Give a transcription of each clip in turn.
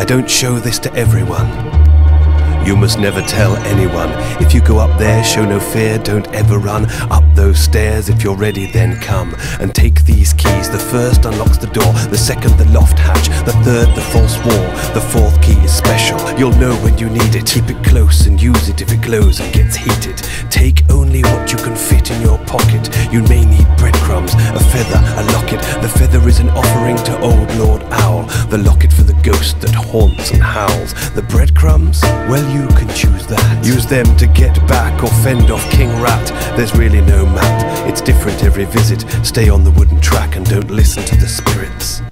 I don't show this to everyone. You must never tell anyone. If you go up there, show no fear, don't ever run up those stairs. If you're ready, then come and take these keys. The first unlocks the door, the second the loft hatch, the third the false wall, the fourth key is special. You'll know when you need it. Keep it close and use it if it glows and gets heated. Take only what you can fit in your pocket. You may need breadcrumbs, a feather, a locket. The feather is an offering to old Lord Owl, the locket for the ghost that haunts and howls. The breadcrumbs, well, you can choose that. Use them to get back or fend off King Rat. There's really no map, it's different every visit. Stay on the wooden track and don't listen to the spirits.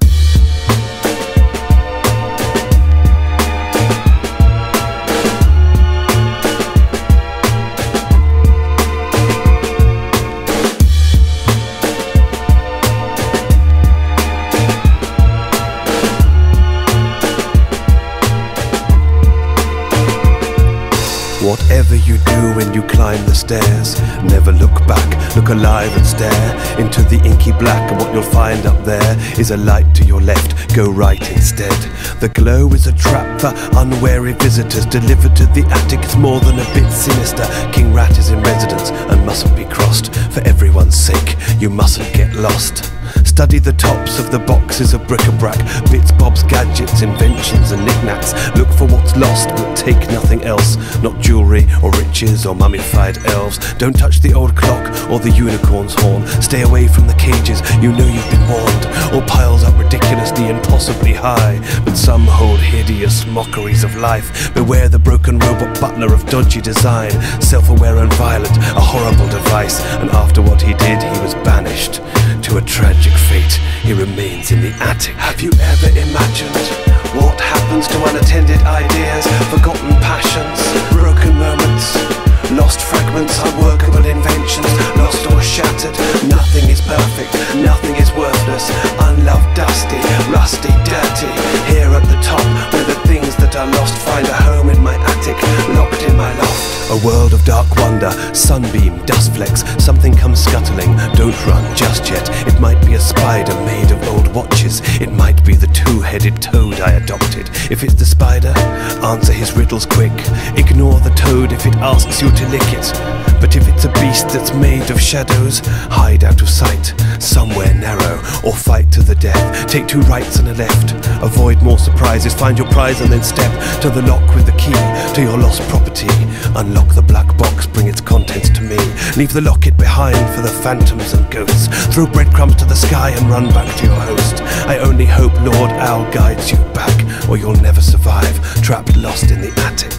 Whatever you do when you climb the stairs, never look back, look alive and stare into the inky black, and what you'll find up there is a light to your left, go right instead. The glow is a trap for unwary visitors, delivered to the attic, it's more than a bit sinister. King Rat is in residence and mustn't be crossed, for everyone's sake, you mustn't get lost. Study the tops of the boxes of bric-a-brac, bits, bobs, gadgets, inventions and knickknacks. Look for what's lost but take nothing else, not jewellery or riches or mummified elves. Don't touch the old clock or the unicorn's horn. Stay away from the cages, you know you've been warned. All piles up ridiculously impossibly high, but some hold hideous mockeries of life. Beware the broken robot butler of dodgy design, self-aware and violent, a horrible device. And after what he did, he was banished to a tragic fate. He remains in the attic. Have you ever imagined what happens to unattended ideas, forgotten passions, broken moments, lost fragments, unworkable inventions, lost or shattered? Nothing is perfect, nothing is worthless, unloved, dusty, rusty, dirty. Here at the top, where the things that are lost find a home in my attic, locked in my loft. A world of dark wonder, sunbeam, dust flecks, something comes scuttling. Don't run just yet, it might be a spider made of old watches. It might be the two-headed toad I adopted. If it's the spider, answer his riddles quick. Ignore the toad if it asks you to lick it. But if it's a beast that's made of shadows, hide out of sight, somewhere narrow, or fight to the death. Take two rights and a left, avoid more surprises. Find your prize and then step to the lock with the key to your lost property. Unlock the black box, bring its contents to me. Leave the locket behind for the phantoms and ghosts. Throw breadcrumbs to the sky and run back to your host. I only hope Lord Owl guides you back, or you'll never survive, trapped lost in the attic.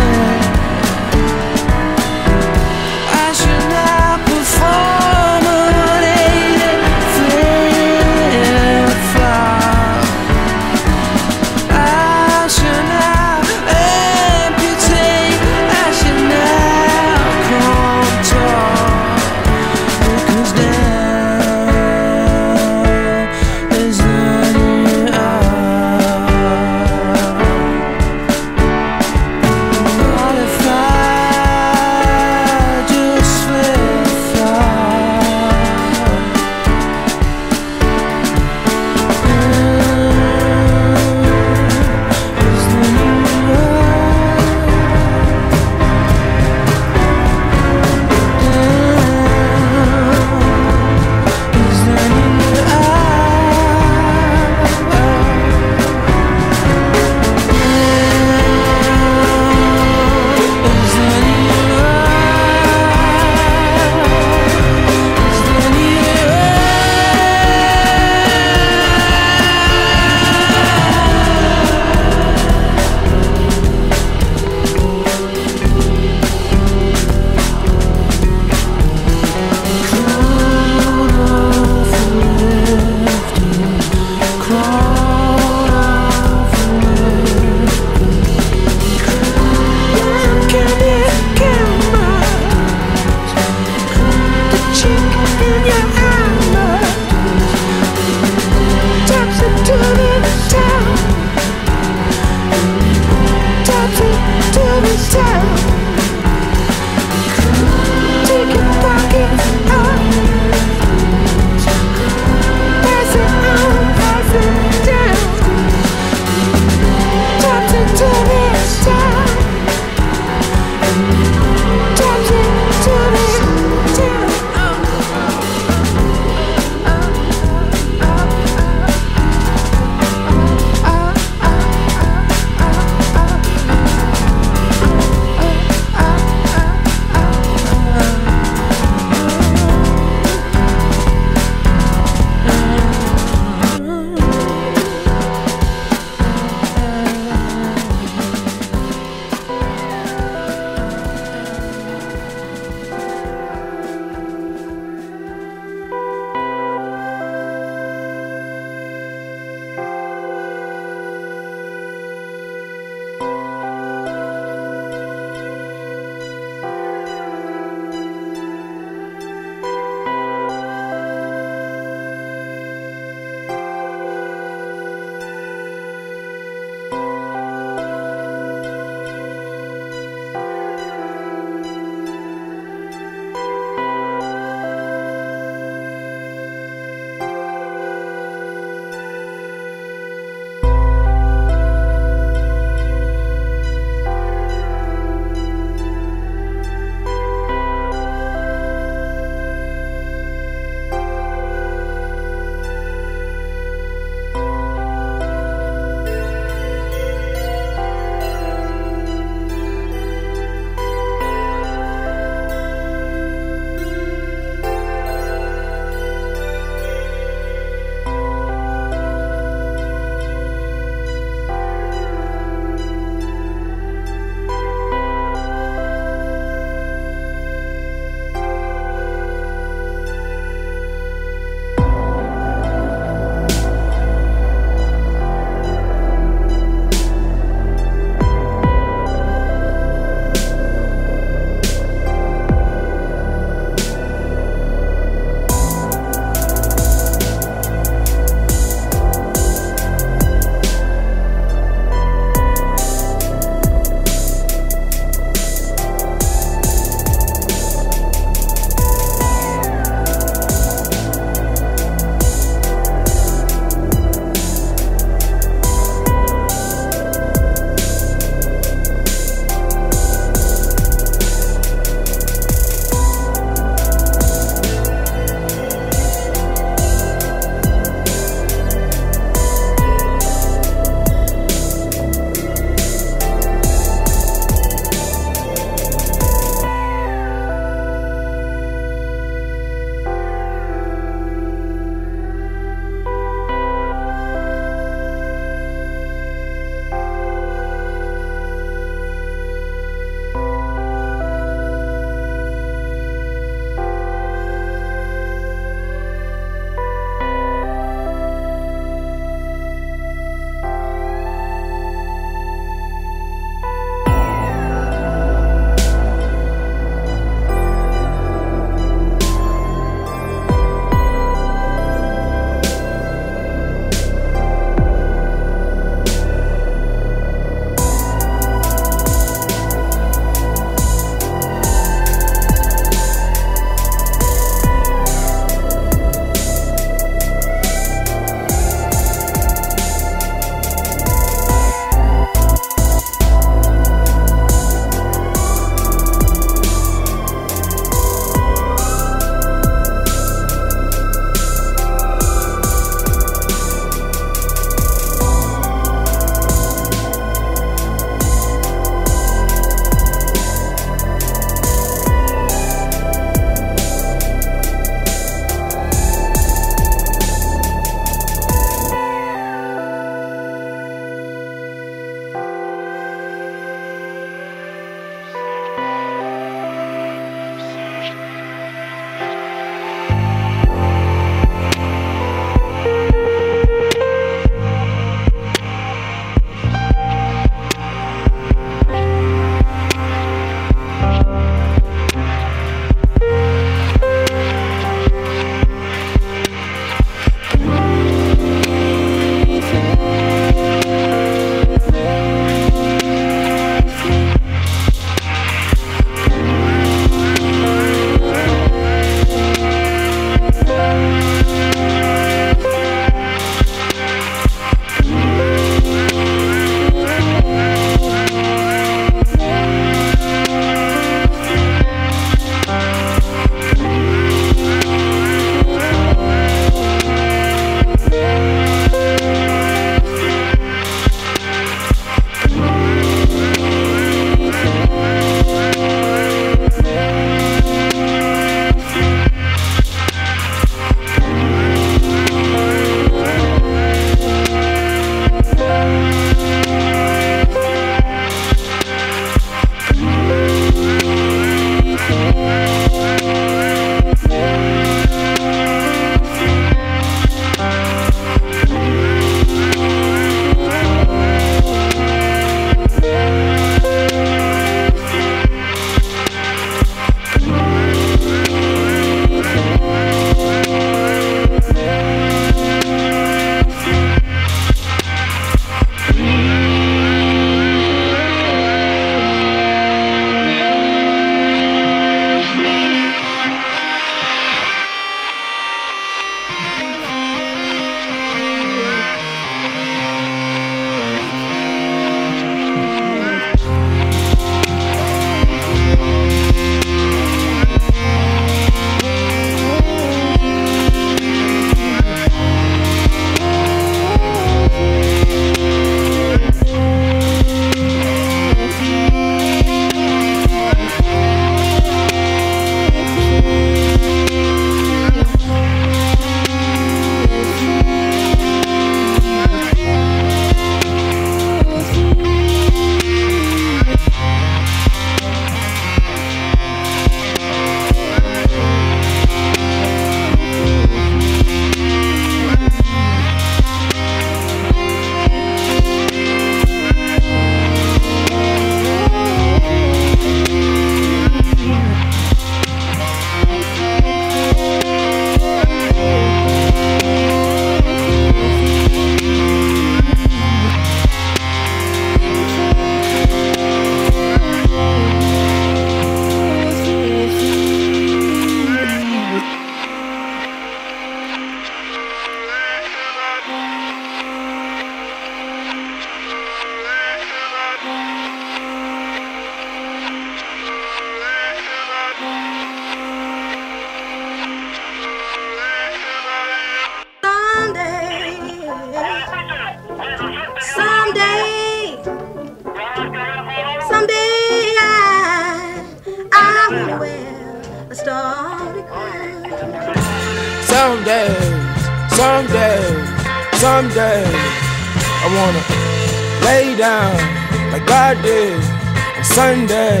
Someday, I wanna lay down like God did on Sunday.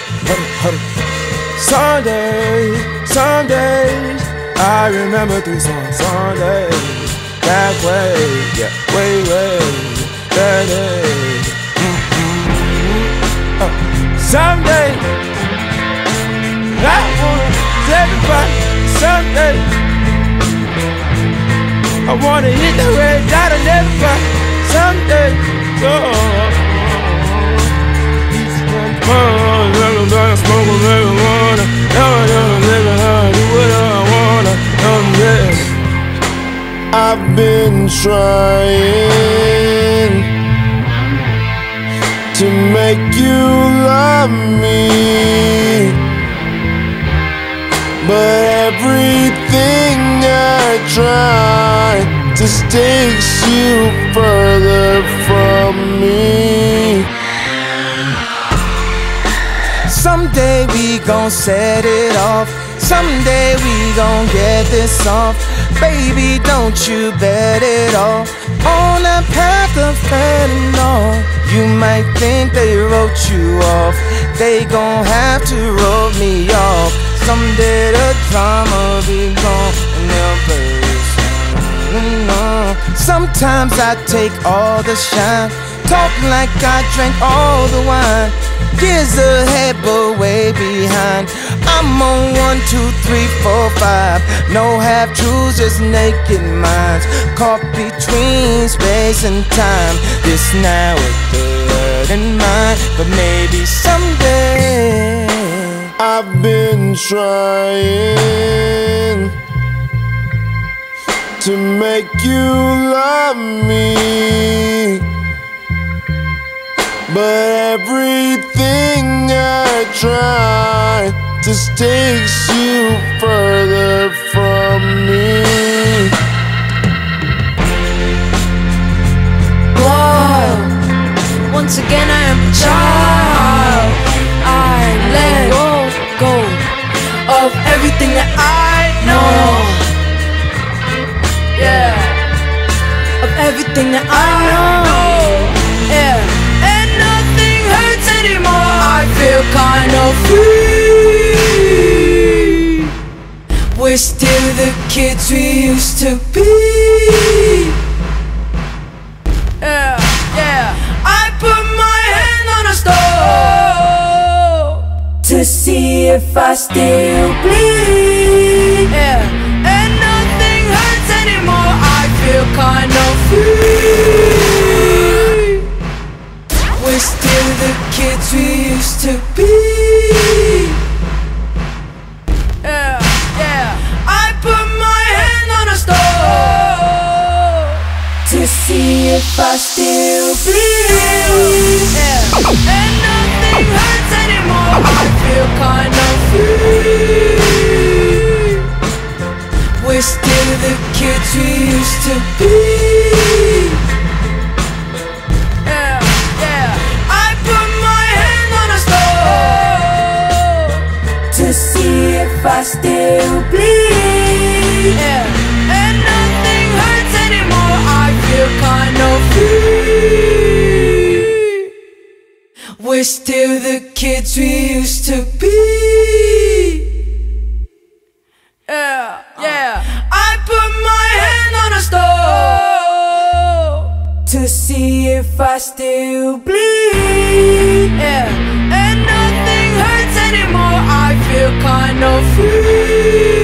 Some days, I remember 3 songs. Sunday, that way, yeah, way, that day. Someday, I wanna tell everybody, someday, I wanna hit the red dot and everybody, someday, smoke marijuana, do what I wanna, I've been trying to make you love me, but everything I try just takes you further from me. Someday we gon' set it off. Someday we gon' get this off. Baby, don't you bet it all on a path of fentanyl. You might think they wrote you off. They gon' have to wrote me off. Someday the drama be gone and they'll play this song. Sometimes I take all the shine, talk like I drank all the wine. Years ahead but way behind. I'm on 1, 2, 3, 4, 5. No half-truths, just naked minds, caught between space and time. This now with the word in mind, but maybe someday. I've been trying to make you love me, but everything I try just takes you further from me. Whoa, once again I am a child. I let go of everything that I know. Yeah, of everything that I know. Yeah, and nothing hurts anymore. I feel kind of free. We're still the kids we used to be. Yeah, yeah. I put my hand on a stove to see if I still bleed. Yeah, and nothing hurts anymore. I feel kind of free. We're still the kids we used to be. Yeah, yeah. I put my hand on a stove to see if I still bleed. Yeah, and nothing hurts anymore. I feel kind of free. We're still the kids we used to be. Yeah, yeah. I put my hand on a stove to see if I still bleed. Yeah, and nothing hurts anymore. I feel kind of free. We're still the kids we used to be. Yeah, yeah. I put my hand on a stove to see if I still bleed. Yeah, and nothing hurts anymore. I feel kind of free.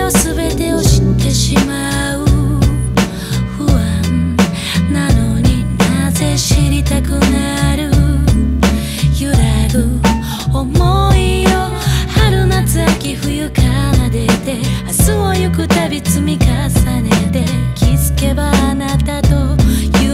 を全てを知ってしまう。不安なのになぜ知りたくなる。揺らぐ想いよ春夏秋冬奏でて、明日を行くたび積み重ねて、気づけばあなたと